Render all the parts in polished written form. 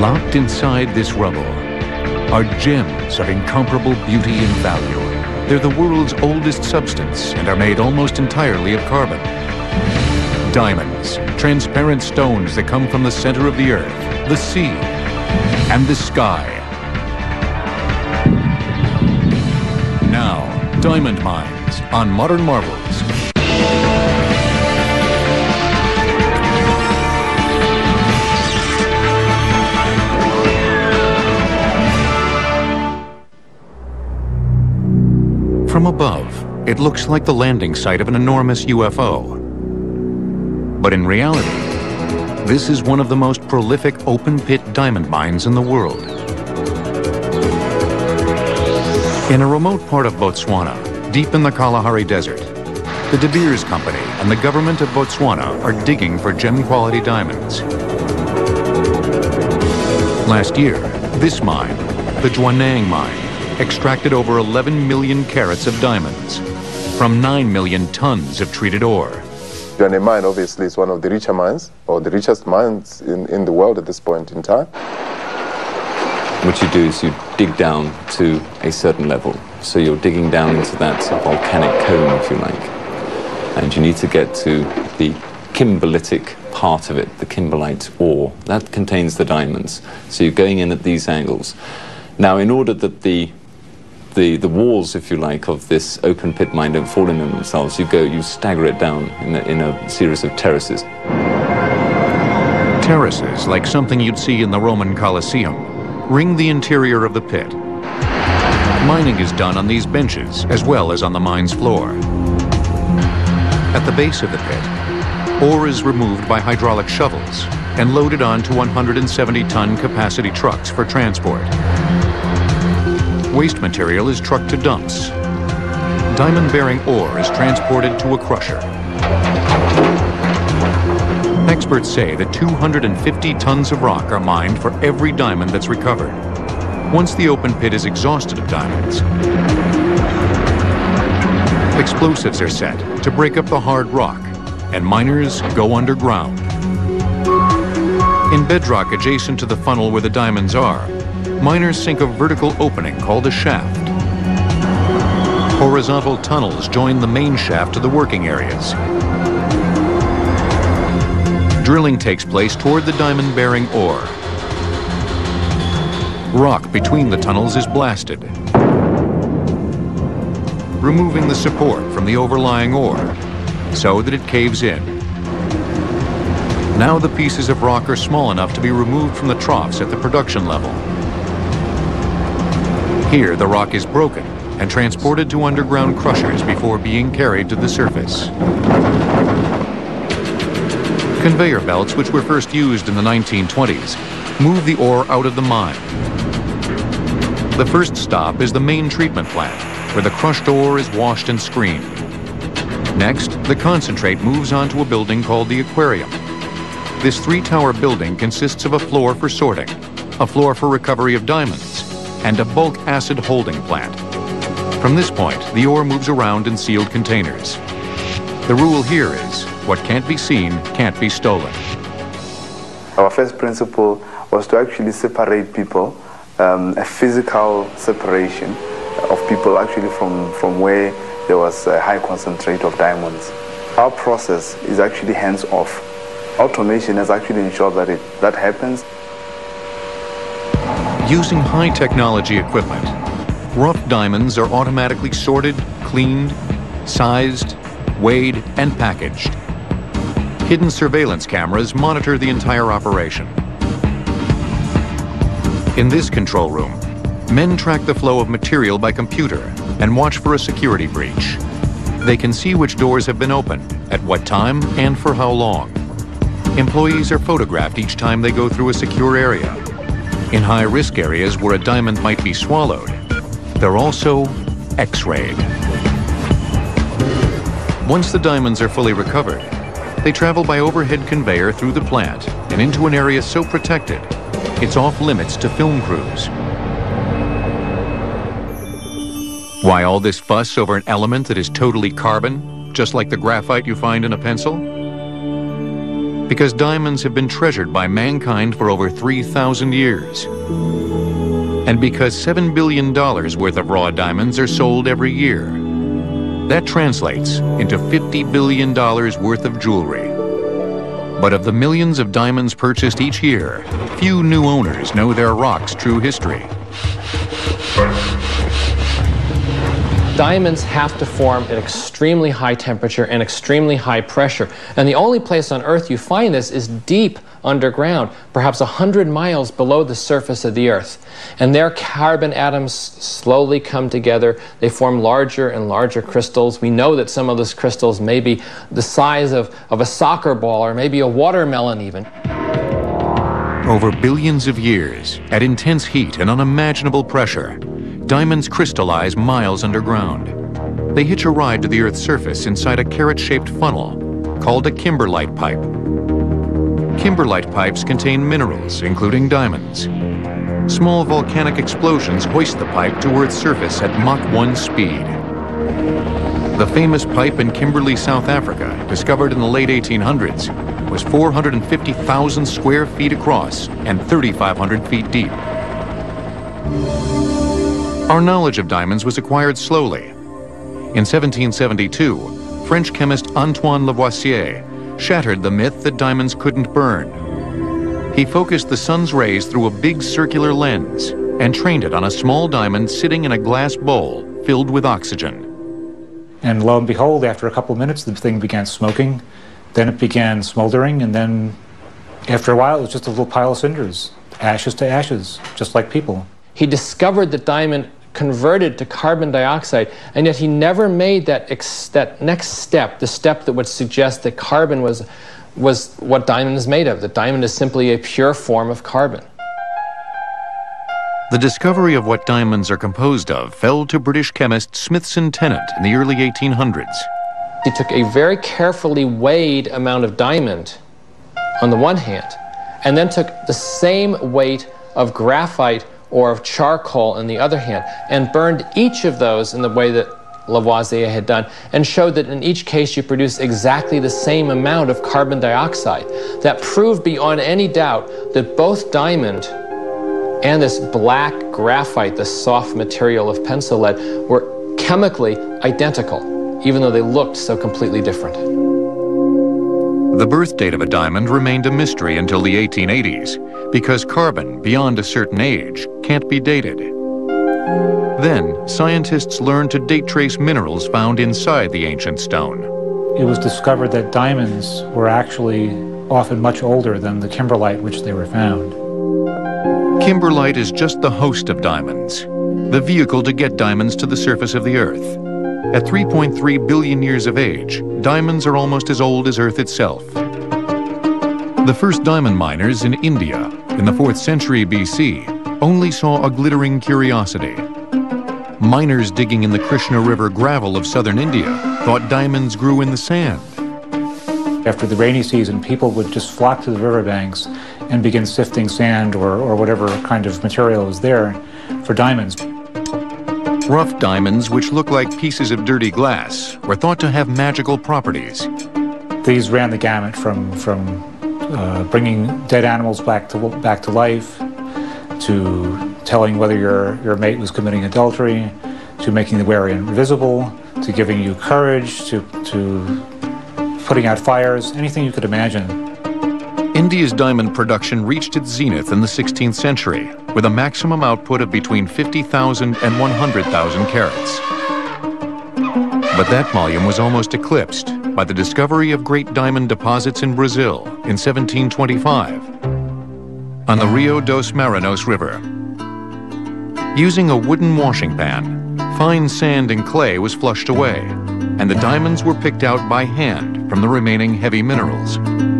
Locked inside this rubble are gems of incomparable beauty and value. They're the world's oldest substance and are made almost entirely of carbon. Diamonds, transparent stones that come from the center of the earth, the sea, and the sky. Now, Diamond Mines on Modern Marvels. From above, it looks like the landing site of an enormous UFO. But in reality, this is one of the most prolific open-pit diamond mines in the world. In a remote part of Botswana, deep in the Kalahari Desert, the De Beers Company and the government of Botswana are digging for gem-quality diamonds. Last year, this mine, the Jwaneng Mine, extracted over 11 million carats of diamonds from 9 million tons of treated ore. Jwaneng Mine obviously is one of the richer mines, or the richest mines in the world at this point in time. What you do is you dig down to a certain level. So you're digging down into that volcanic cone, if you like. And you need to get to the kimberlitic part of it, the kimberlite ore. That contains the diamonds. So you're going in at these angles. Now, in order that the walls, if you like, of this open pit mine don't fall in on themselves, you stagger it down in a series of terraces. Terraces, like something you'd see in the Roman Colosseum, ring the interior of the pit. Mining is done on these benches as well as on the mine's floor. At the base of the pit, ore is removed by hydraulic shovels and loaded onto 170-ton capacity trucks for transport. Waste material is trucked to dumps. Diamond-bearing ore is transported to a crusher. Experts say that 250 tons of rock are mined for every diamond that's recovered. Once the open pit is exhausted of diamonds, explosives are set to break up the hard rock, and miners go underground. In bedrock adjacent to the funnel where the diamonds are, miners sink a vertical opening called a shaft. Horizontal tunnels join the main shaft to the working areas. Drilling takes place toward the diamond-bearing ore. Rock between the tunnels is blasted, removing the support from the overlying ore so that it caves in. Now the pieces of rock are small enough to be removed from the troughs at the production level. Here, the rock is broken and transported to underground crushers before being carried to the surface. Conveyor belts, which were first used in the 1920s, move the ore out of the mine. The first stop is the main treatment plant, where the crushed ore is washed and screened. Next, the concentrate moves on to a building called the aquarium. This three-tower building consists of a floor for sorting, a floor for recovery of diamonds, and a bulk acid holding plant. From this point, the ore moves around in sealed containers. The rule here is, what can't be seen can't be stolen. Our first principle was to actually separate people, a physical separation of people actually from where there was a high concentrate of diamonds. Our process is actually hands-off. Automation has actually ensured that that happens. Using high-technology equipment, rough diamonds are automatically sorted, cleaned, sized, weighed, and packaged. Hidden surveillance cameras monitor the entire operation. In this control room, men track the flow of material by computer and watch for a security breach. They can see which doors have been opened, at what time, and for how long. Employees are photographed each time they go through a secure area. In high-risk areas where a diamond might be swallowed, they're also X-rayed. Once the diamonds are fully recovered, they travel by overhead conveyor through the plant and into an area so protected, it's off-limits to film crews. Why all this fuss over an element that is totally carbon, just like the graphite you find in a pencil? because diamonds have been treasured by mankind for over 3,000 years. And because $7 billion worth of raw diamonds are sold every year. That translates into $50 billion worth of jewelry. But of the millions of diamonds purchased each year, few new owners know their rock's true history. Diamonds have to form at extremely high temperature and extremely high pressure. And the only place on Earth you find this is deep underground, perhaps 100 miles below the surface of the Earth. And there carbon atoms slowly come together. They form larger and larger crystals. We know that some of those crystals may be the size of a soccer ball or maybe a watermelon even. Over billions of years, at intense heat and unimaginable pressure, diamonds crystallize miles underground. They hitch a ride to the Earth's surface inside a carrot-shaped funnel called a kimberlite pipe. Kimberlite pipes contain minerals, including diamonds. Small volcanic explosions hoist the pipe to Earth's surface at Mach 1 speed. The famous pipe in Kimberley, South Africa, discovered in the late 1800s, was 450,000 square feet across and 3,500 feet deep. Our knowledge of diamonds was acquired slowly. In 1772, French chemist Antoine Lavoisier shattered the myth that diamonds couldn't burn. He focused the sun's rays through a big circular lens and trained it on a small diamond sitting in a glass bowl filled with oxygen. And lo and behold, after a couple of minutes, the thing began smoking. Then it began smoldering, and then after a while, it was just a little pile of cinders, ashes to ashes, just like people. He discovered that diamond converted to carbon dioxide, and yet he never made that next step, the step that would suggest that carbon was what diamond is made of, that diamond is simply a pure form of carbon. The discovery of what diamonds are composed of fell to British chemist Smithson Tennant in the early 1800s. He took a very carefully weighed amount of diamond on the one hand, and then took the same weight of graphite or of charcoal on the other hand, and burned each of those in the way that Lavoisier had done, and showed that in each case you produce exactly the same amount of carbon dioxide. That proved beyond any doubt that both diamond and this black graphite, the soft material of pencil lead, were chemically identical, even though they looked so completely different. The birth date of a diamond remained a mystery until the 1880s, because carbon, beyond a certain age, can't be dated. Then, scientists learned to date trace minerals found inside the ancient stone. It was discovered that diamonds were actually often much older than the kimberlite which they were found. Kimberlite is just the host of diamonds, the vehicle to get diamonds to the surface of the Earth. At 3.3 billion years of age, diamonds are almost as old as Earth itself. The first diamond miners in India, in the 4th century BC, only saw a glittering curiosity. Miners digging in the Krishna River gravel of southern India thought diamonds grew in the sand. After the rainy season, people would just flock to the riverbanks and begin sifting sand or whatever kind of material was there for diamonds. Rough diamonds, which look like pieces of dirty glass, were thought to have magical properties. These ran the gamut from bringing dead animals back to life, to telling whether your mate was committing adultery, to making the wearer invisible, to giving you courage, to putting out fires, anything you could imagine. India's diamond production reached its zenith in the 16th century, with a maximum output of between 50,000 and 100,000 carats. But that volume was almost eclipsed by the discovery of great diamond deposits in Brazil in 1725 on the Rio dos Marinos River. Using a wooden washing pan, fine sand and clay was flushed away, and the diamonds were picked out by hand from the remaining heavy minerals.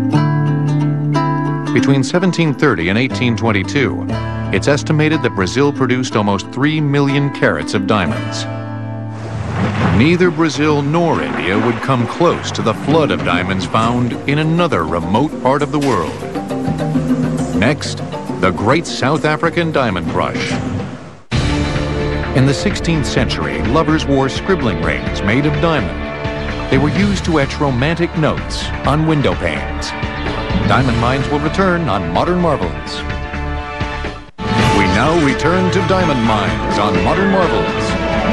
Between 1730 and 1822, it's estimated that Brazil produced almost 3 million carats of diamonds. Neither Brazil nor India would come close to the flood of diamonds found in another remote part of the world. Next, the Great South African Diamond Rush. In the 16th century, lovers wore scribbling rings made of diamond. They were used to etch romantic notes on window panes. Diamond Mines will return on Modern Marvels. We now return to Diamond Mines on Modern Marvels.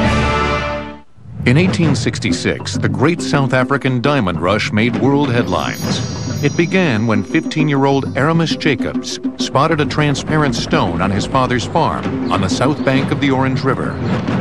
In 1866, the great South African diamond rush made world headlines. It began when 15-year-old Aramis Jacobs spotted a transparent stone on his father's farm on the south bank of the Orange River.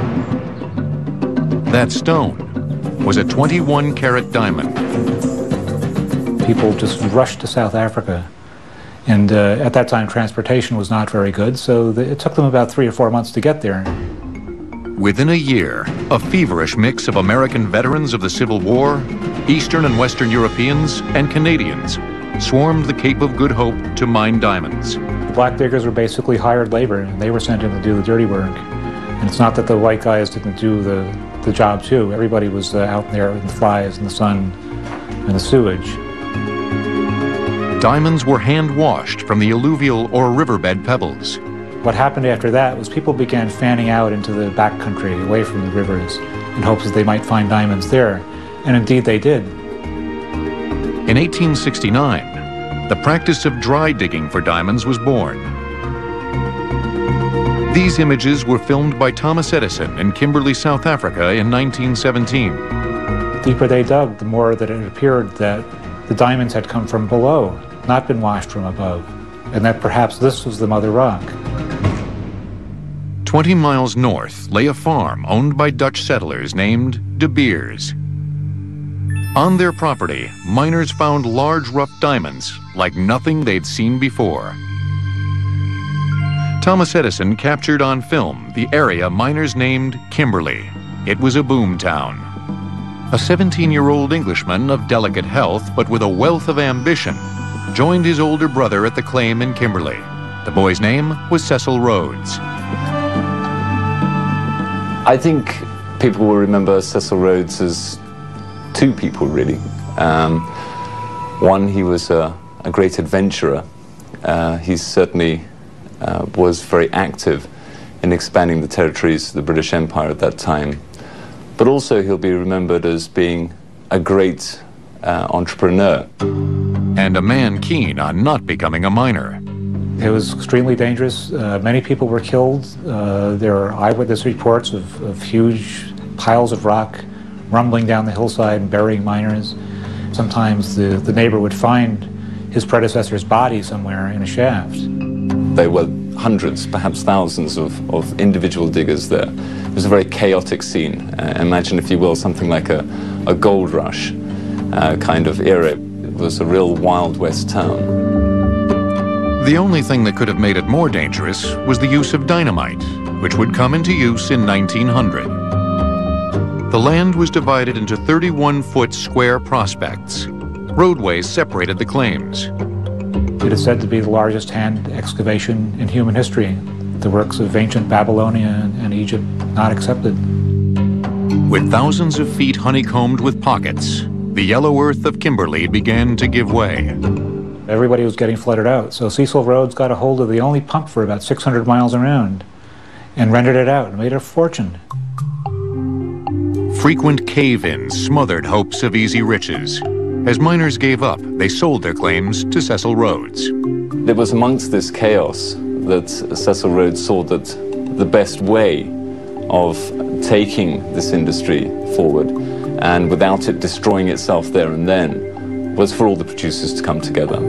That stone was a 21-carat diamond. People just rushed to South Africa. And at that time, transportation was not very good, so it took them about 3 or 4 months to get there. Within a year, a feverish mix of American veterans of the Civil War, Eastern and Western Europeans, and Canadians swarmed the Cape of Good Hope to mine diamonds. The black diggers were basically hired labor, and they were sent in to do the dirty work. And it's not that the white guys didn't do the job too. Everybody was out there in the flies and the sun and the sewage. Diamonds were hand-washed from the alluvial or riverbed pebbles. What happened after that was people began fanning out into the backcountry, away from the rivers, in hopes that they might find diamonds there. And indeed they did. In 1869, the practice of dry digging for diamonds was born. These images were filmed by Thomas Edison in Kimberley, South Africa in 1917. The deeper they dug, the more that it appeared that the diamonds had come from below, not been washed from above, and that perhaps this was the mother rock. 20 miles north lay a farm owned by Dutch settlers named De Beers. On their property, miners found large rough diamonds like nothing they'd seen before. Thomas Edison captured on film the area miners named Kimberley. It was a boom town. A 17-year-old Englishman of delicate health but with a wealth of ambition joined his older brother at the claim in Kimberley. The boy's name was Cecil Rhodes. I think people will remember Cecil Rhodes as two people, really. One, he was a great adventurer. He certainly was very active in expanding the territories of the British Empire at that time. But also he'll be remembered as being a great entrepreneur. And a man keen on not becoming a miner. It was extremely dangerous. Many people were killed. There are eyewitness reports of huge piles of rock rumbling down the hillside and burying miners. Sometimes the neighbor would find his predecessor's body somewhere in a shaft. There were hundreds, perhaps thousands of individual diggers there. It was a very chaotic scene. Imagine, if you will, something like a gold rush kind of era. It was a real Wild West town. The only thing that could have made it more dangerous was the use of dynamite, which would come into use in 1900. The land was divided into 31-foot square prospects. Roadways separated the claims. It is said to be the largest hand excavation in human history. The works of ancient Babylonia and Egypt not accepted. With thousands of feet honeycombed with pockets, the yellow earth of Kimberley began to give way. Everybody was getting flooded out, so Cecil Rhodes got a hold of the only pump for about 600 miles around and rented it out and made a fortune. Frequent cave-ins smothered hopes of easy riches. As miners gave up, they sold their claims to Cecil Rhodes. It was amongst this chaos that Cecil Rhodes saw that the best way of taking this industry forward, and without it destroying itself there and then, was for all the producers to come together.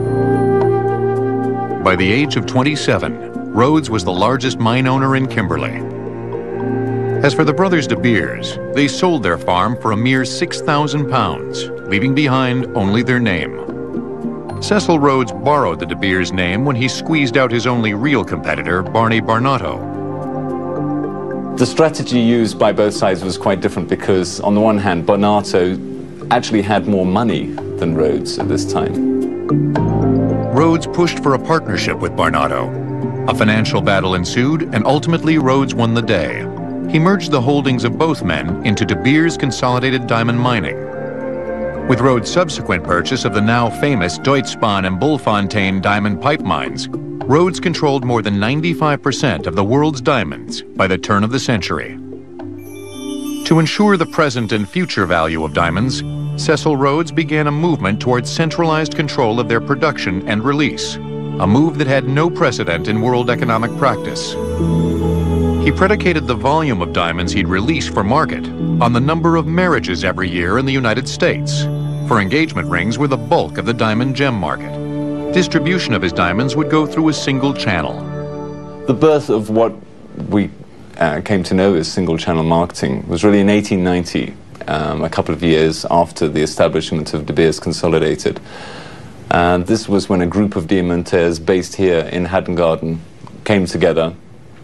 By the age of 27, Rhodes was the largest mine owner in Kimberley. As for the brothers De Beers, they sold their farm for a mere £6,000, leaving behind only their name. Cecil Rhodes borrowed the De Beers name when he squeezed out his only real competitor, Barney Barnato. The strategy used by both sides was quite different because, on the one hand, Barnato actually had more money than Rhodes at this time. Rhodes pushed for a partnership with Barnato. A financial battle ensued, and ultimately Rhodes won the day. He merged the holdings of both men into De Beers Consolidated Diamond Mining. With Rhodes' subsequent purchase of the now famous Deutspan and Bulfontein diamond pipe mines, Rhodes controlled more than 95% of the world's diamonds by the turn of the century. To ensure the present and future value of diamonds, Cecil Rhodes began a movement towards centralized control of their production and release, a move that had no precedent in world economic practice. He predicated the volume of diamonds he'd release for market on the number of marriages every year in the United States, for engagement rings were the bulk of the diamond gem market. Distribution of his diamonds would go through a single channel. The birth of what we came to know as single-channel marketing was really in 1890, a couple of years after the establishment of De Beers Consolidated. And this was when a group of diamantaires based here in Hatton Garden came together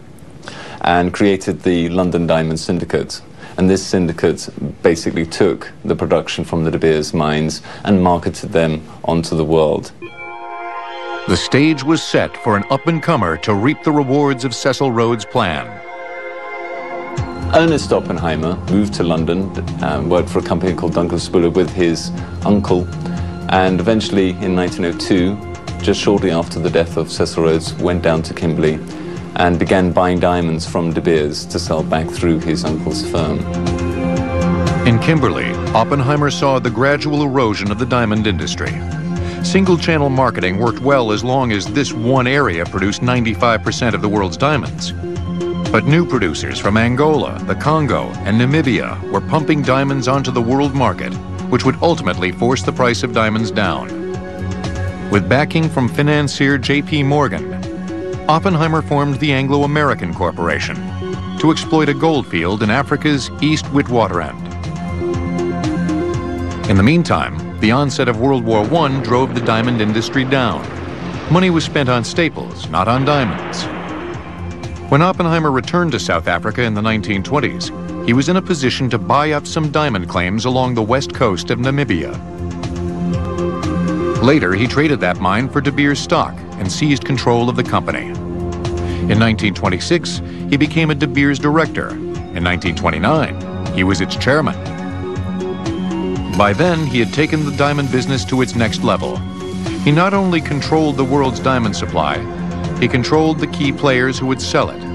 and created the London Diamond Syndicate. And this syndicate basically took the production from the De Beers mines and marketed them onto the world. The stage was set for an up-and-comer to reap the rewards of Cecil Rhodes' plan. Ernest Oppenheimer moved to London, worked for a company called Douglas Buller with his uncle, and eventually in 1902, just shortly after the death of Cecil Rhodes, went down to Kimberley and began buying diamonds from De Beers to sell back through his uncle's firm. In Kimberley, Oppenheimer saw the gradual erosion of the diamond industry. Single-channel marketing worked well as long as this one area produced 95% of the world's diamonds. But new producers from Angola, the Congo, and Namibia were pumping diamonds onto the world market, which would ultimately force the price of diamonds down. With backing from financier J.P. Morgan, Oppenheimer formed the Anglo-American Corporation to exploit a gold field in Africa's East Witwatersrand. In the meantime, the onset of World War I drove the diamond industry down. Money was spent on staples, not on diamonds. When Oppenheimer returned to South Africa in the 1920s, he was in a position to buy up some diamond claims along the west coast of Namibia. Later, he traded that mine for De Beers stock and seized control of the company. In 1926, he became a De Beers director. In 1929, he was its chairman. By then, he had taken the diamond business to its next level. He not only controlled the world's diamond supply, he controlled the key players who would sell it.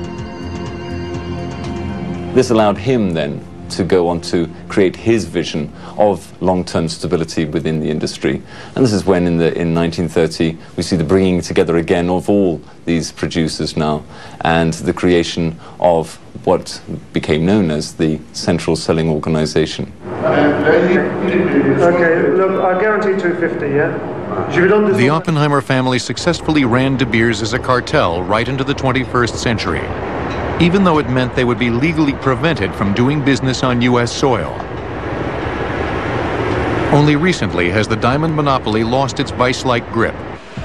This allowed him then to go on to create his vision of long-term stability within the industry. And this is when in 1930 we see the bringing together again of all these producers now and the creation of what became known as the Central Selling Organization. Okay, look, I guarantee 250, yeah? The Oppenheimer family successfully ran De Beers as a cartel right into the 21st century, even though it meant they would be legally prevented from doing business on U.S. soil. Only recently has the diamond monopoly lost its vice-like grip.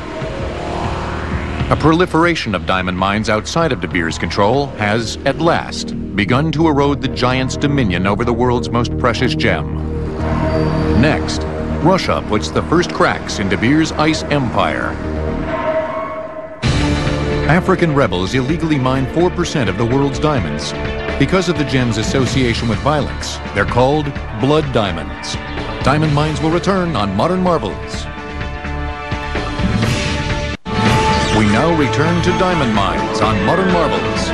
A proliferation of diamond mines outside of De Beers' control has, at last, begun to erode the giant's dominion over the world's most precious gem. Next, Russia puts the first cracks in De Beers' ice empire. African rebels illegally mine 4% of the world's diamonds. Because of the gem's association with violence, they're called blood diamonds. Diamond mines will return on Modern Marvels. We now return to diamond mines on Modern Marvels.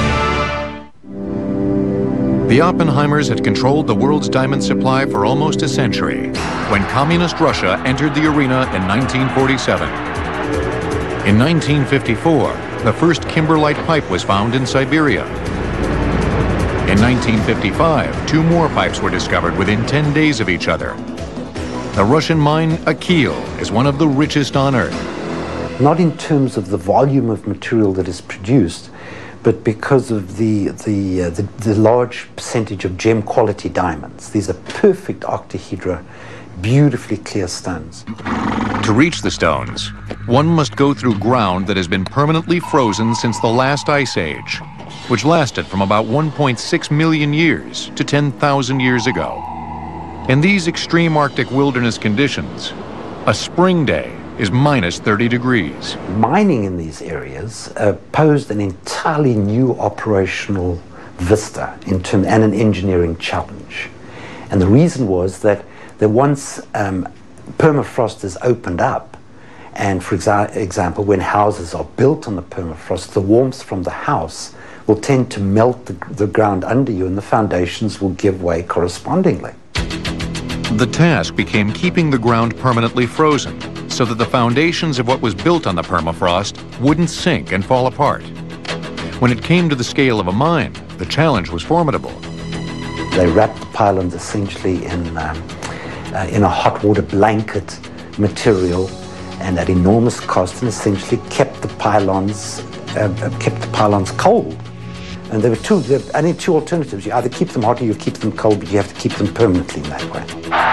The Oppenheimers had controlled the world's diamond supply for almost a century when Communist Russia entered the arena in 1947. In 1954, the first kimberlite pipe was found in Siberia. In 1955, 2 more pipes were discovered within 10 days of each other. The Russian mine Akil is one of the richest on Earth. Not in terms of the volume of material that is produced, but because of the large percentage of gem quality diamonds. These are perfect octahedra, beautifully clear stones. To reach the stones, one must go through ground that has been permanently frozen since the last ice age, which lasted from about 1.6 million years to 10,000 years ago. In these extreme Arctic wilderness conditions, a spring day is minus 30 degrees. Mining in these areas posed an entirely new operational vista and an engineering challenge. And the reason was that once permafrost is opened up, and for example, when houses are built on the permafrost, the warmth from the house will tend to melt the ground under you and the foundations will give way correspondingly. The task became keeping the ground permanently frozen so that the foundations of what was built on the permafrost wouldn't sink and fall apart. When it came to the scale of a mine, the challenge was formidable. They wrapped the pylons essentially in a hot water blanket material, and at enormous cost, and essentially kept the pylons cold. And there were only two alternatives. You either keep them hot or you keep them cold, but you have to keep them permanently in that way.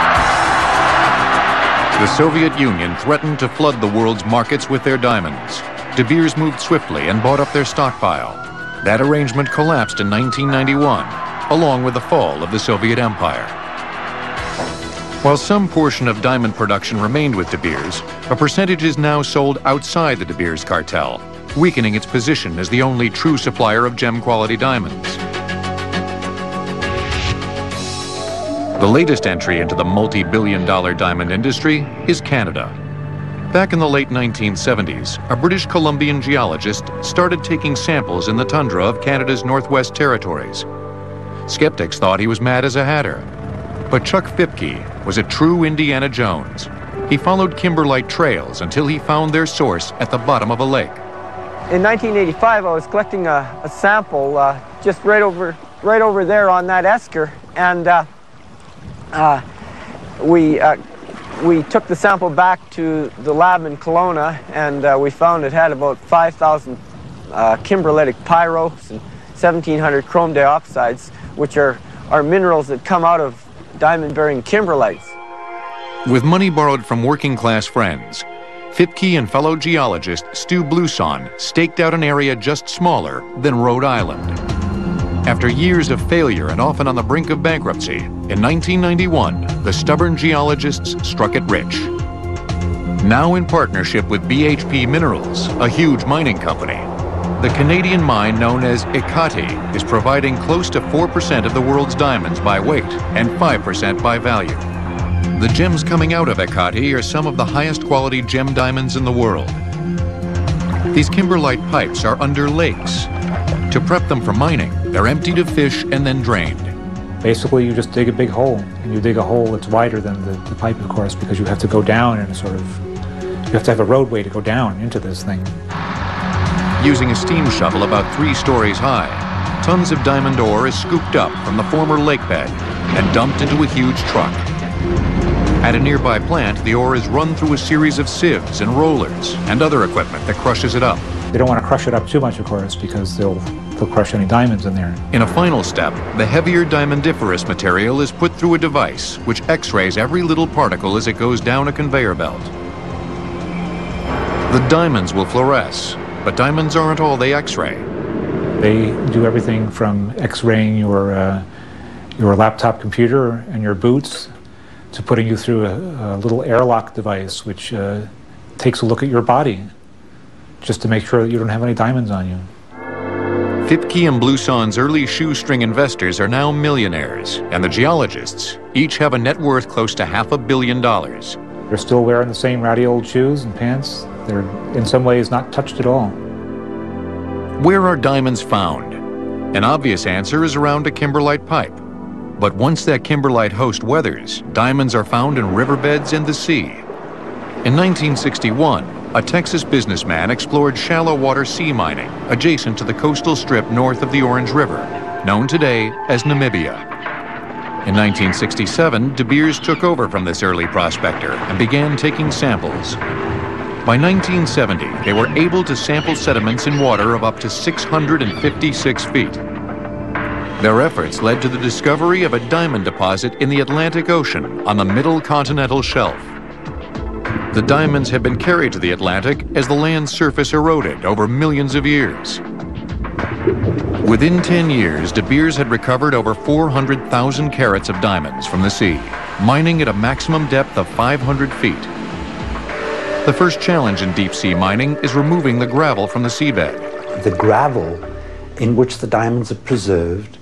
The Soviet Union threatened to flood the world's markets with their diamonds. De Beers moved swiftly and bought up their stockpile. That arrangement collapsed in 1991, along with the fall of the Soviet Empire. While some portion of diamond production remained with De Beers, a percentage is now sold outside the De Beers cartel, weakening its position as the only true supplier of gem-quality diamonds. The latest entry into the multi-billion-dollar diamond industry is Canada. Back in the late 1970s, a British Columbian geologist started taking samples in the tundra of Canada's Northwest Territories. Skeptics thought he was mad as a hatter. But Chuck Fipke was a true Indiana Jones. He followed kimberlite trails until he found their source at the bottom of a lake. In 1985, I was collecting a sample just right over there on that esker, and we took the sample back to the lab in Kelowna, and we found it had about 5,000 kimberlitic pyros and 1,700 chrome dioxides, which are minerals that come out of diamond-bearing kimberlites. With money borrowed from working-class friends, Fipke and fellow geologist Stu Blouson staked out an area just smaller than Rhode Island. After years of failure and often on the brink of bankruptcy, in 1991, the stubborn geologists struck it rich. Now in partnership with BHP Minerals, a huge mining company, the Canadian mine known as Ekati is providing close to 4% of the world's diamonds by weight and 5% by value. The gems coming out of Ekati are some of the highest quality gem diamonds in the world. These kimberlite pipes are under lakes. To prep them for mining, they're emptied of fish and then drained. Basically, you just dig a big hole, and you dig a hole that's wider than the pipe, of course, because you have to go down in a sort of, you have to have a roadway to go down into this thing. Using a steam shovel about 3 stories high, tons of diamond ore is scooped up from the former lake bed and dumped into a huge truck. At a nearby plant, the ore is run through a series of sieves and rollers and other equipment that crushes it up. They don't want to crush it up too much, of course, because they'll crush any diamonds in there. In a final step, the heavier diamondiferous material is put through a device which X-rays every little particle as it goes down a conveyor belt. The diamonds will fluoresce, but diamonds aren't all they X-ray. They do everything from X-raying your laptop computer and your boots to putting you through a little airlock device which takes a look at your body just to make sure that you don't have any diamonds on you. Fipke and Blouson's early shoestring investors are now millionaires, and the geologists each have a net worth close to $500 million. They're still wearing the same ratty old shoes and pants. They're in some ways not touched at all. Where are diamonds found? An obvious answer is around a kimberlite pipe. But once that kimberlite host weathers, diamonds are found in riverbeds and the sea. In 1961, a Texas businessman explored shallow water sea mining adjacent to the coastal strip north of the Orange River, known today as Namibia. In 1967, De Beers took over from this early prospector and began taking samples. By 1970, they were able to sample sediments in water of up to 656 feet. Their efforts led to the discovery of a diamond deposit in the Atlantic Ocean on the middle continental shelf. The diamonds had been carried to the Atlantic as the land surface eroded over millions of years. Within 10 years, De Beers had recovered over 400,000 carats of diamonds from the sea, mining at a maximum depth of 500 feet. The first challenge in deep-sea mining is removing the gravel from the seabed. The gravel in which the diamonds are preserved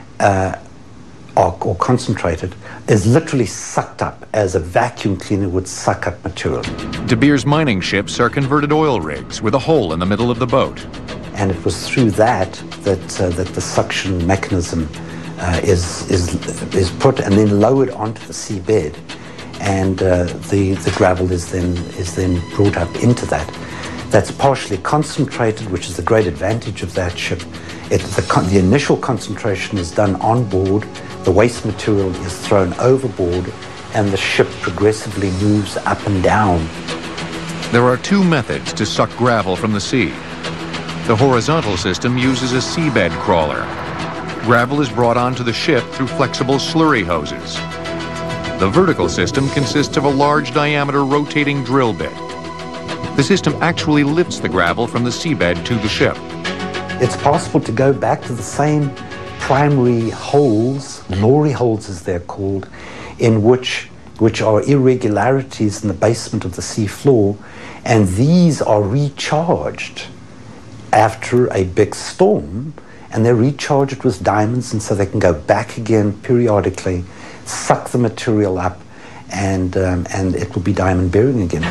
or concentrated is literally sucked up as a vacuum cleaner would suck up material. De Beers mining ships are converted oil rigs with a hole in the middle of the boat. And it was through that the suction mechanism is put and then lowered onto the seabed, and the gravel is then brought up into that. That's partially concentrated, which is the great advantage of that ship. The initial concentration is done on board, the waste material is thrown overboard, and the ship progressively moves up and down. There are two methods to suck gravel from the sea. The horizontal system uses a seabed crawler. Gravel is brought onto the ship through flexible slurry hoses. The vertical system consists of a large diameter rotating drill bit. The system actually lifts the gravel from the seabed to the ship. It's possible to go back to the same primary holes, Lorry holes as they're called, in which are irregularities in the basement of the sea floor, and these are recharged after a big storm, and they're recharged with diamonds, and so they can go back again periodically, suck the material up, and it will be diamond bearing again.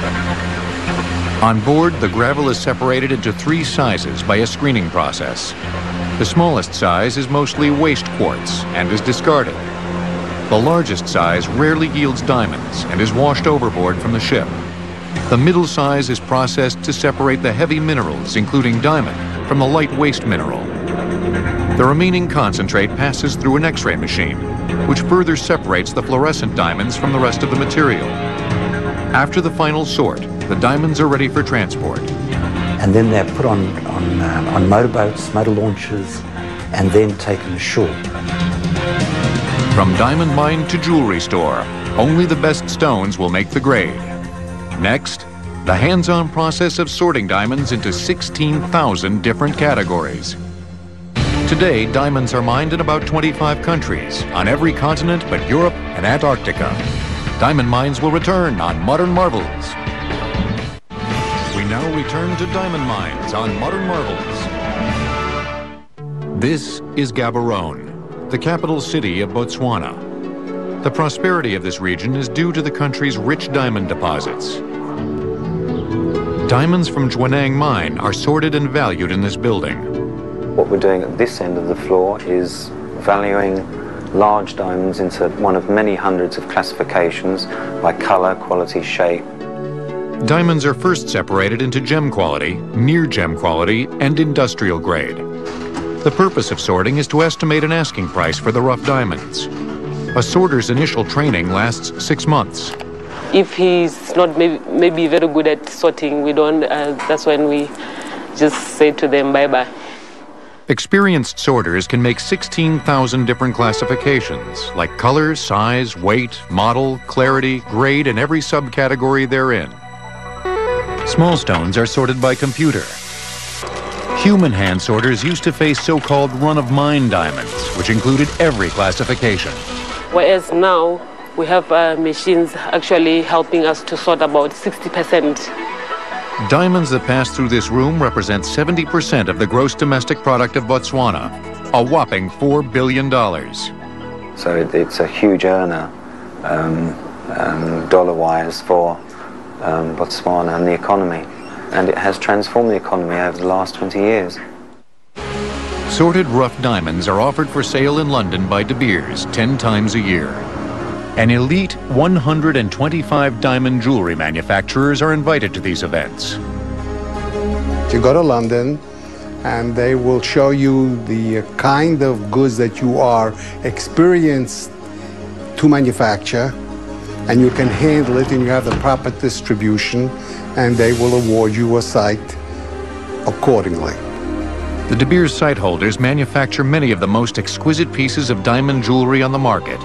On board, the gravel is separated into 3 sizes by a screening process. The smallest size is mostly waste quartz and is discarded. The largest size rarely yields diamonds and is washed overboard from the ship. The middle size is processed to separate the heavy minerals, including diamond, from the light waste mineral. The remaining concentrate passes through an X-ray machine, which further separates the fluorescent diamonds from the rest of the material. After the final sort, the diamonds are ready for transport. And then they're put on motorboats, motor launches, and then taken ashore. From diamond mine to jewelry store, only the best stones will make the grade. Next, the hands-on process of sorting diamonds into 16,000 different categories. Today, diamonds are mined in about 25 countries, on every continent but Europe and Antarctica. Diamond mines will return on Modern Marvels. We now return to diamond mines on Modern Marvels. This is Gaborone, the capital city of Botswana. The prosperity of this region is due to the country's rich diamond deposits. Diamonds from Jwaneng Mine are sorted and valued in this building. What we're doing at this end of the floor is valuing large diamonds into one of many hundreds of classifications by color, quality, shape. Diamonds are first separated into gem quality, near gem quality, and industrial grade. The purpose of sorting is to estimate an asking price for the rough diamonds. A sorter's initial training lasts 6 months. If he's not maybe very good at sorting, we don't, that's when we just say to them bye-bye. Experienced sorters can make 16,000 different classifications, like color, size, weight, model, clarity, grade, and every subcategory therein. Small stones are sorted by computer. Human hand sorters used to face so-called run-of-mine diamonds, which included every classification. Whereas now, we have machines actually helping us to sort about 60%. Diamonds that pass through this room represent 70% of the gross domestic product of Botswana, a whopping $4 billion. So it's a huge earner, dollar-wise, for Botswana and the economy. And it has transformed the economy over the last 20 years. Sorted rough diamonds are offered for sale in London by De Beers 10 times a year. An elite 125 diamond jewelry manufacturers are invited to these events. You go to London and they will show you the kind of goods that you are experienced to manufacture, and you can handle it and you have the proper distribution, and they will award you a site accordingly. The De Beers site holders manufacture many of the most exquisite pieces of diamond jewelry on the market.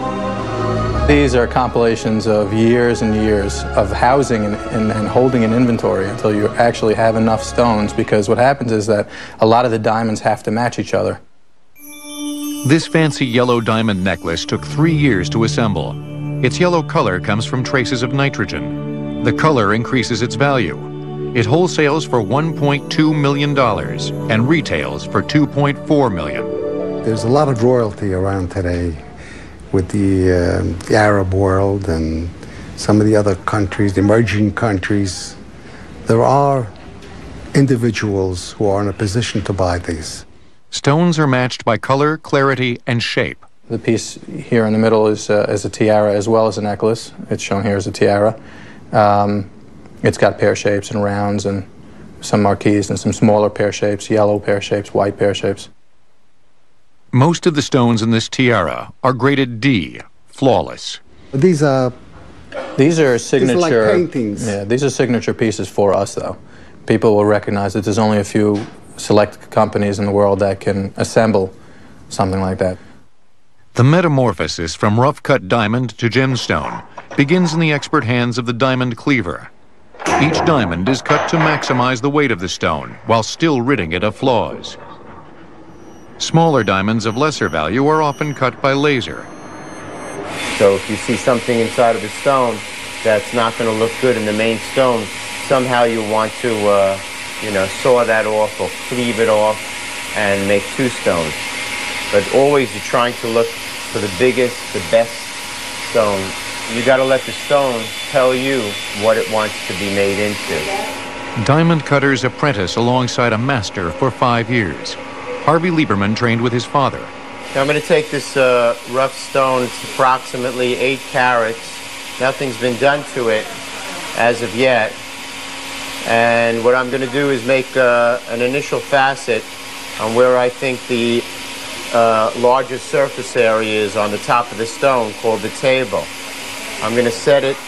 These are compilations of years and years of housing and holding an inventory until you actually have enough stones, because what happens is that a lot of the diamonds have to match each other. This fancy yellow diamond necklace took 3 years to assemble. Its yellow color comes from traces of nitrogen. The color increases its value. It wholesales for $1.2 million and retails for $2.4 million. There's a lot of royalty around today with the Arab world and some of the other countries, the emerging countries. There are individuals who are in a position to buy these. Stones are matched by color, clarity, and shape. The piece here in the middle is a tiara as well as a necklace. It's shown here as a tiara. It's got pear shapes and rounds and some marquise and some smaller pear shapes, yellow pear shapes, white pear shapes. Most of the stones in this tiara are graded D, flawless. These are signature. like paintings. Yeah, these are signature pieces for us, though. People will recognize that there's only a few select companies in the world that can assemble something like that. The metamorphosis from rough-cut diamond to gemstone begins in the expert hands of the diamond cleaver. Each diamond is cut to maximize the weight of the stone while still ridding it of flaws. Smaller diamonds of lesser value are often cut by laser. So if you see something inside of a stone that's not going to look good in the main stone, somehow you want to, saw that off or cleave it off and make two stones. But always you're trying to look for the biggest, the best stone. You got to let the stone tell you what it wants to be made into. Diamond cutters apprentice alongside a master for 5 years. Harvey Lieberman trained with his father. Now I'm going to take this rough stone. It's approximately 8 carats. Nothing's been done to it as of yet. And what I'm going to do is make an initial facet on where I think the largest surface area is on the top of the stone, called the table. I'm going to set it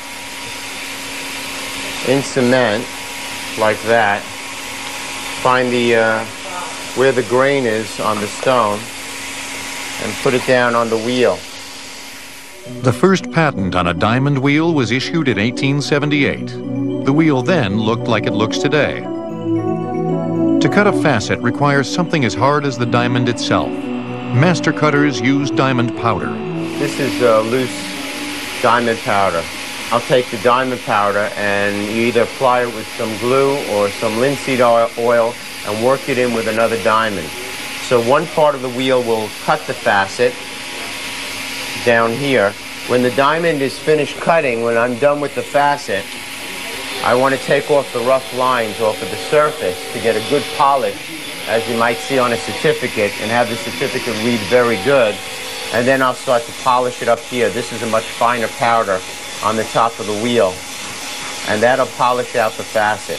in cement like that. Find the where the grain is on the stone and put it down on the wheel. The first patent on a diamond wheel was issued in 1878. The wheel then looked like it looks today. To cut a facet requires something as hard as the diamond itself. Master cutters use diamond powder. This is loose diamond powder. I'll take the diamond powder and you either apply it with some glue or some linseed oil and work it in with another diamond. So one part of the wheel will cut the facet down here. When the diamond is finished cutting, when I'm done with the facet, I want to take off the rough lines off of the surface to get a good polish, as you might see on a certificate, and have the certificate read very good. And then I'll start to polish it up here. This is a much finer powder on the top of the wheel, and that'll polish out the facet.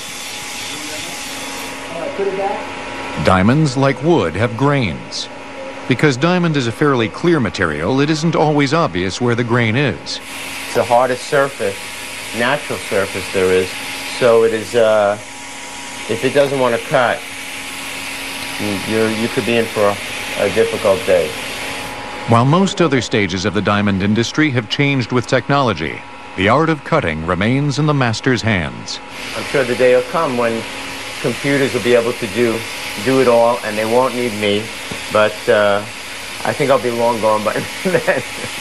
Diamonds, like wood, have grains. Because diamond is a fairly clear material, it isn't always obvious where the grain is. It's the hardest surface, natural surface there is, so it is, if it doesn't want to cut, you could be in for a difficult day. While most other stages of the diamond industry have changed with technology, the art of cutting remains in the master's hands. I'm sure the day will come when computers will be able to do it all, and they won't need me, but I think I'll be long gone by then.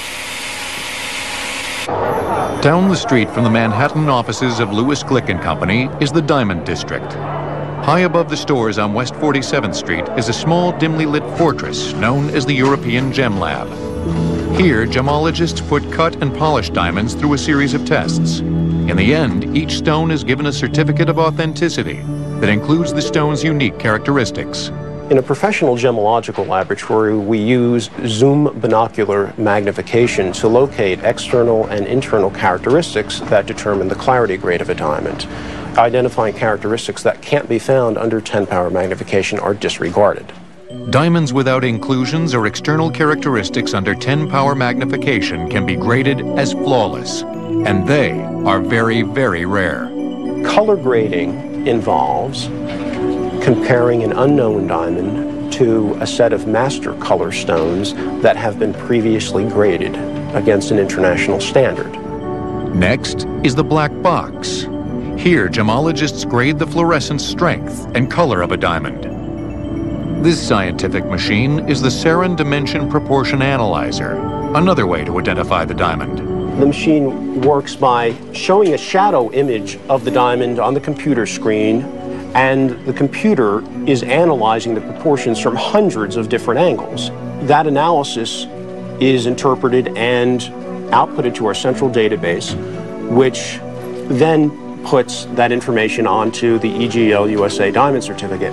Down the street from the Manhattan offices of Lewis Glick & Company is the Diamond District. High above the stores on West 47th Street is a small, dimly lit fortress known as the European Gem Lab. Here, gemologists put cut and polished diamonds through a series of tests. In the end, each stone is given a certificate of authenticity that includes the stone's unique characteristics. In a professional gemological laboratory, we use zoom binocular magnification to locate external and internal characteristics that determine the clarity grade of a diamond. Identifying characteristics that can't be found under 10-power magnification are disregarded. Diamonds without inclusions or external characteristics under 10-power magnification can be graded as flawless, and they are very, very rare. Color grading involves comparing an unknown diamond to a set of master color stones that have been previously graded against an international standard. Next is the black box. Here, gemologists grade the fluorescence strength and color of a diamond. This scientific machine is the Saran Dimension Proportion Analyzer, another way to identify the diamond. The machine works by showing a shadow image of the diamond on the computer screen, and the computer is analyzing the proportions from hundreds of different angles. That analysis is interpreted and outputted to our central database, which then puts that information onto the EGL USA Diamond Certificate.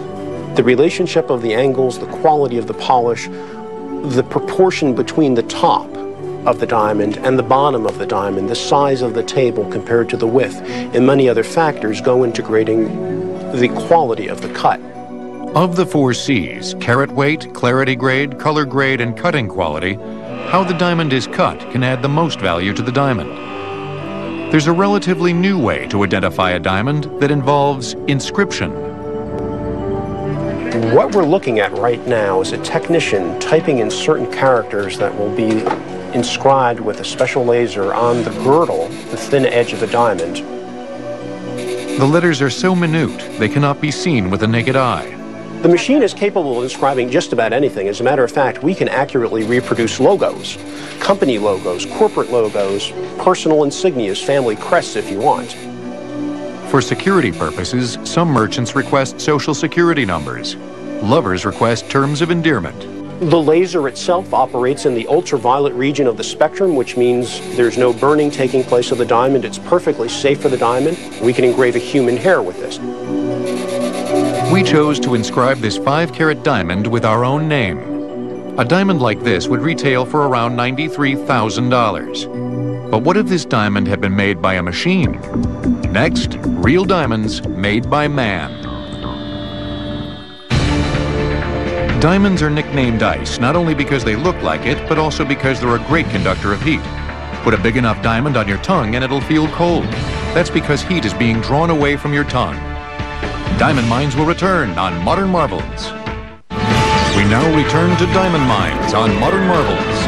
The relationship of the angles, the quality of the polish, the proportion between the top of the diamond and the bottom of the diamond, the size of the table compared to the width, and many other factors go into grading the quality of the cut. Of the 4 C's, carat weight, clarity grade, color grade, and cutting quality, how the diamond is cut can add the most value to the diamond. There's a relatively new way to identify a diamond that involves inscription. What we're looking at right now is a technician typing in certain characters that will be inscribed with a special laser on the girdle, the thin edge of the diamond. The letters are so minute, they cannot be seen with the naked eye. The machine is capable of inscribing just about anything. As a matter of fact, we can accurately reproduce logos, company logos, corporate logos, personal insignias, family crests if you want. For security purposes, some merchants request social security numbers. Lovers request terms of endearment. The laser itself operates in the ultraviolet region of the spectrum, which means there's no burning taking place of the diamond. It's perfectly safe for the diamond. We can engrave a human hair with this. We chose to inscribe this 5-carat diamond with our own name. A diamond like this would retail for around $93,000. But what if this diamond had been made by a machine? Next, real diamonds made by man. Diamonds are nicknamed ice, not only because they look like it, but also because they're a great conductor of heat. Put a big enough diamond on your tongue and it'll feel cold. That's because heat is being drawn away from your tongue. Diamond Mines will return on Modern Marvels. We now return to Diamond Mines on Modern Marvels.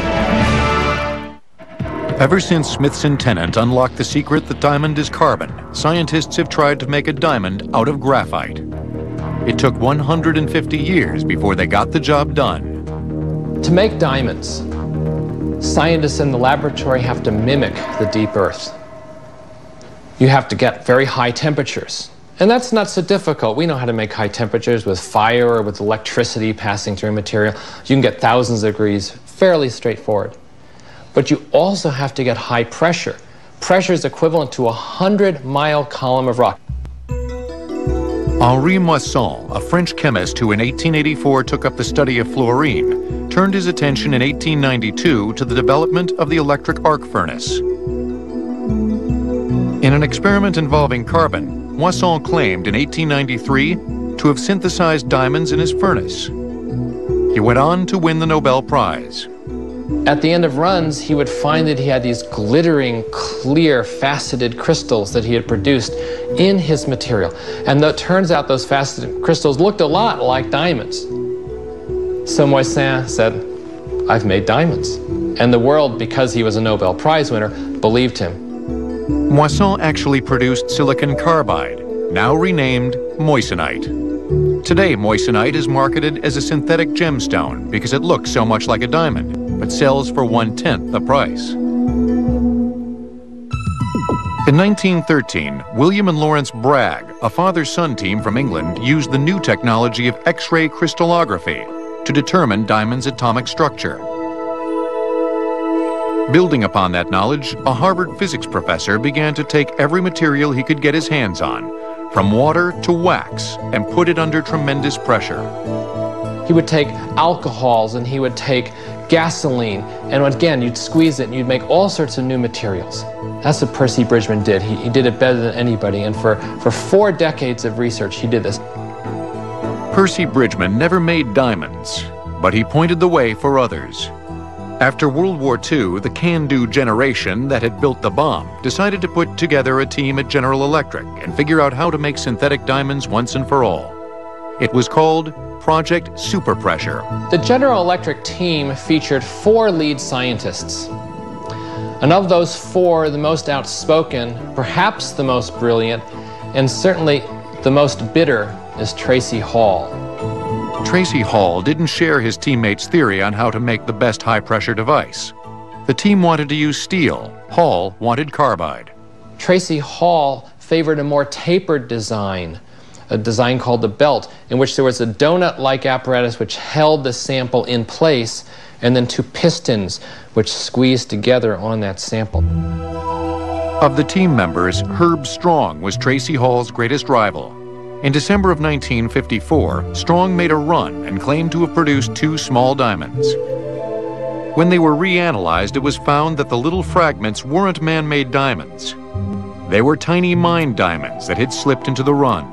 Ever since Smithson Tennant unlocked the secret that diamond is carbon, scientists have tried to make a diamond out of graphite. It took 150 years before they got the job done. To make diamonds, scientists in the laboratory have to mimic the deep earth. You have to get very high temperatures. And that's not so difficult. We know how to make high temperatures with fire or with electricity passing through material. You can get thousands of degrees, fairly straightforward. But you also have to get high pressure. Pressure is equivalent to a 100-mile column of rock. Henri Moisson, a French chemist who in 1884 took up the study of fluorine, turned his attention in 1892 to the development of the electric arc furnace. In an experiment involving carbon, Moisson claimed in 1893 to have synthesized diamonds in his furnace. He went on to win the Nobel Prize. At the end of runs, he would find that he had these glittering, clear, faceted crystals that he had produced in his material. And it turns out those faceted crystals looked a lot like diamonds. So Moisson said, I've made diamonds. And the world, because he was a Nobel Prize winner, believed him. Moisson actually produced silicon carbide, now renamed moissanite. Today, moissanite is marketed as a synthetic gemstone because it looks so much like a diamond, but sells for 1/10 the price. In 1913, William and Lawrence Bragg, a father-son team from England, used the new technology of X-ray crystallography to determine diamonds' atomic structure. Building upon that knowledge, a Harvard physics professor began to take every material he could get his hands on, from water to wax, and put it under tremendous pressure. He would take alcohols and he would take gasoline, and again, you'd squeeze it and you'd make all sorts of new materials. That's what Percy Bridgman did. He did it better than anybody, and for 4 decades of research, he did this. Percy Bridgman never made diamonds, but he pointed the way for others. After World War II, the can-do generation that had built the bomb decided to put together a team at General Electric and figure out how to make synthetic diamonds once and for all. It was called Project Superpressure. The General Electric team featured 4 lead scientists. And of those 4, the most outspoken, perhaps the most brilliant, and certainly the most bitter is Tracy Hall. Tracy Hall didn't share his teammates' theory on how to make the best high-pressure device. The team wanted to use steel. Hall wanted carbide. Tracy Hall favored a more tapered design, a design called the belt, in which there was a donut-like apparatus which held the sample in place, and then 2 pistons which squeezed together on that sample. Of the team members, Herb Strong was Tracy Hall's greatest rival. In December of 1954, Strong made a run and claimed to have produced 2 small diamonds. When they were reanalyzed, it was found that the little fragments weren't man-made diamonds. They were tiny mined diamonds that had slipped into the run.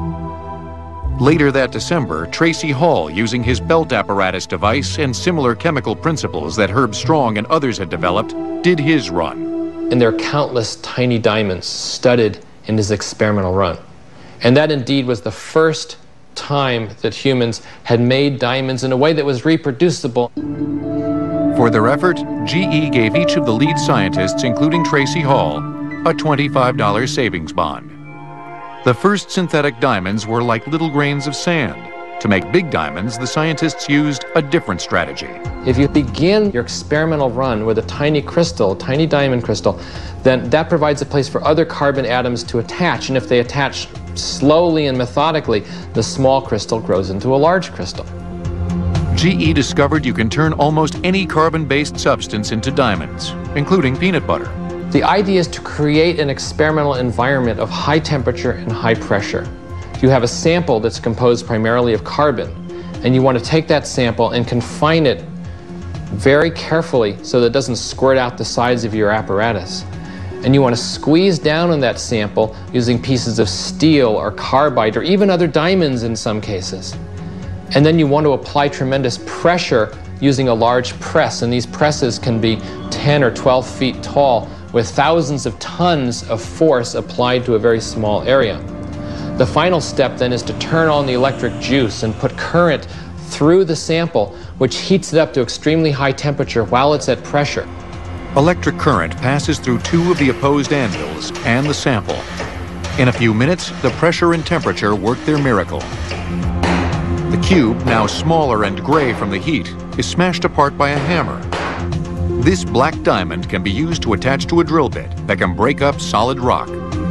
Later that December, Tracy Hall, using his belt apparatus device and similar chemical principles that Herb Strong and others had developed, did his run. And there are countless tiny diamonds studded in his experimental run. And that indeed was the first time that humans had made diamonds in a way that was reproducible. For their effort, GE gave each of the lead scientists, including Tracy Hall, a $25 savings bond. The first synthetic diamonds were like little grains of sand. To make big diamonds, the scientists used a different strategy. If you begin your experimental run with a tiny crystal, tiny diamond crystal, then that provides a place for other carbon atoms to attach. And if they attach slowly and methodically, the small crystal grows into a large crystal. GE discovered you can turn almost any carbon-based substance into diamonds, including peanut butter. The idea is to create an experimental environment of high temperature and high pressure. You have a sample that's composed primarily of carbon, and you want to take that sample and confine it very carefully so that it doesn't squirt out the sides of your apparatus. And you want to squeeze down on that sample using pieces of steel or carbide or even other diamonds in some cases. And then you want to apply tremendous pressure using a large press, and these presses can be 10 or 12 feet tall with thousands of tons of force applied to a very small area. The final step then is to turn on the electric juice and put current through the sample, which heats it up to extremely high temperature while it's at pressure. Electric current passes through 2 of the opposed anvils and the sample. In a few minutes, the pressure and temperature work their miracle. The cube, now smaller and gray from the heat, is smashed apart by a hammer. This black diamond can be used to attach to a drill bit that can break up solid rock.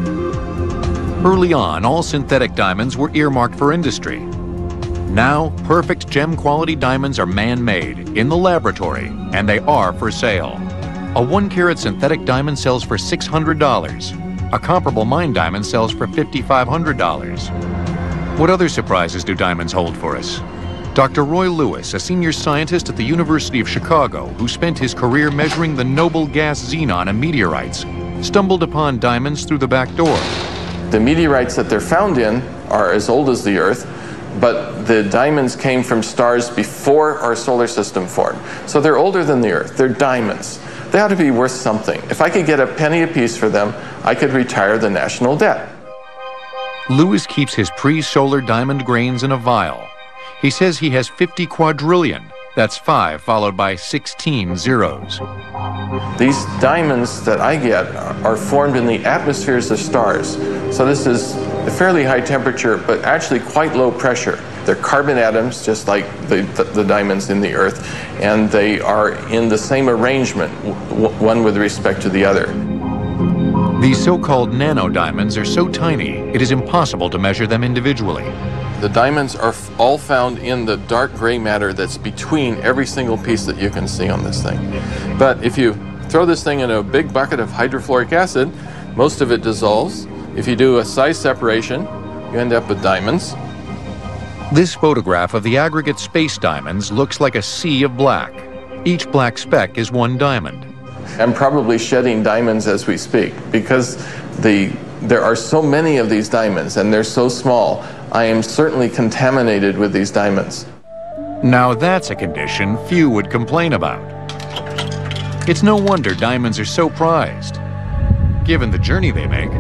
Early on, all synthetic diamonds were earmarked for industry. Now, perfect gem-quality diamonds are man-made in the laboratory, and they are for sale. A 1-carat synthetic diamond sells for $600. A comparable mined diamond sells for $5,500. What other surprises do diamonds hold for us? Dr. Roy Lewis, a senior scientist at the University of Chicago who spent his career measuring the noble gas xenon in meteorites, stumbled upon diamonds through the back door. The meteorites that they're found in are as old as the Earth, but the diamonds came from stars before our solar system formed. So they're older than the Earth. They're diamonds. They ought to be worth something. If I could get a penny apiece for them, I could retire the national debt. Lewis keeps his pre-solar diamond grains in a vial. He says he has 50 quadrillion. That's 5 followed by 16 zeros. These diamonds that I get are formed in the atmospheres of stars. So this is a fairly high temperature, but actually quite low pressure. They're carbon atoms, just like the diamonds in the Earth, and they are in the same arrangement, one with respect to the other. These so-called nanodiamonds are so tiny, it is impossible to measure them individually. The diamonds are all found in the dark gray matter that's between every single piece that you can see on this thing. But if you throw this thing in a big bucket of hydrofluoric acid, most of it dissolves. If you do a size separation, you end up with diamonds. This photograph of the aggregate space diamonds looks like a sea of black. Each black speck is 1 diamond. I'm probably shedding diamonds as we speak because there are so many of these diamonds and they're so small. I am certainly contaminated with these diamonds. Now that's a condition few would complain about. It's no wonder diamonds are so prized, given the journey they make.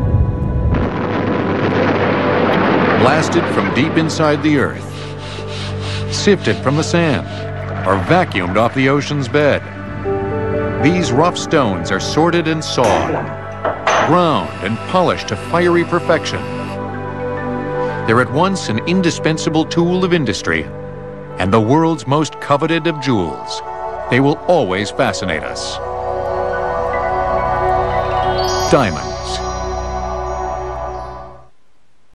Blasted from deep inside the earth, sifted from the sand, or vacuumed off the ocean's bed. These rough stones are sorted and sawed, ground and polished to fiery perfection. They're at once an indispensable tool of industry and the world's most coveted of jewels. They will always fascinate us. Diamond.